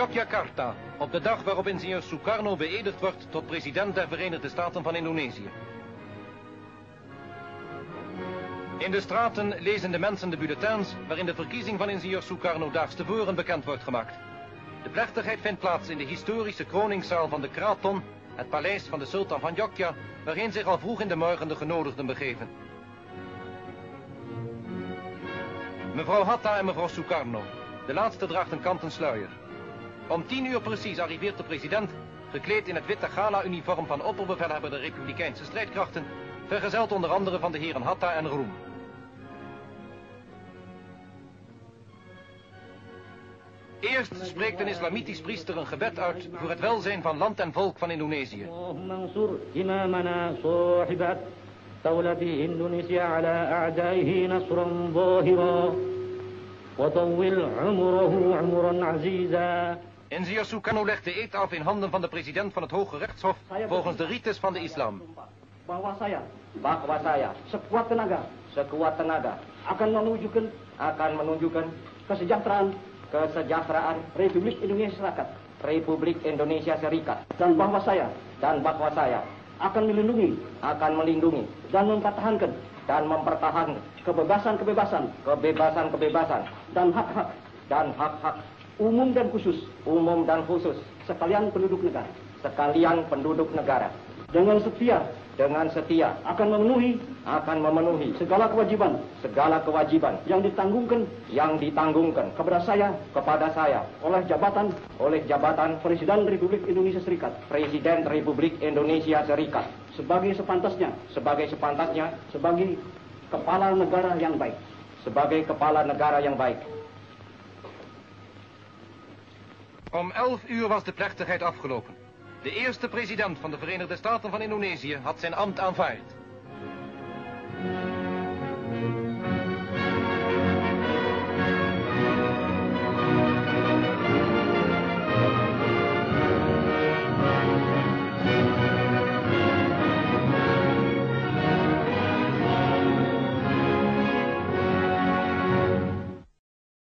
Yogyakarta, op de dag waarop ingenieur Sukarno beëdigd wordt tot president der Verenigde Staten van Indonesië. In de straten lezen de mensen de bulletins waarin de verkiezing van ingenieur Sukarno daags tevoren bekend wordt gemaakt. De plechtigheid vindt plaats in de historische kroningszaal van de Kraton, het paleis van de sultan van Jogja, waarheen zich al vroeg in de morgen de genodigden begeven. Mevrouw Hatta en mevrouw Sukarno. De laatste draagt een kanten sluier. Om 10 uur precies arriveert de president, gekleed in het witte gala-uniform van opperbevelhebber der Republikeinse strijdkrachten, vergezeld onder andere van de heren Hatta en Roem. Eerst spreekt een islamitisch priester een gebed uit voor het welzijn van land en volk van Indonesië. Ingenieur Sukarno legt de eed af in handen van de president van het Hoge Rechtshof volgens de rites van de islam. Bahwa saya sekuat tenaga akan menunjukkan kesejahteraan Republik Indonesia Serikat dan bahwa saya akan melindungi dan mempertahankan kebebasan dan hak-hak umum dan khusus sekalian penduduk negara dengan setia akan memenuhi segala kewajiban yang ditanggungan kepada saya oleh jabatan Presiden Republik Indonesia Serikat sebagai sepantasnya sebagai kepala negara yang baik. Om 11 uur was de plechtigheid afgelopen. De eerste president van de Verenigde Staten van Indonesië had zijn ambt aanvaard.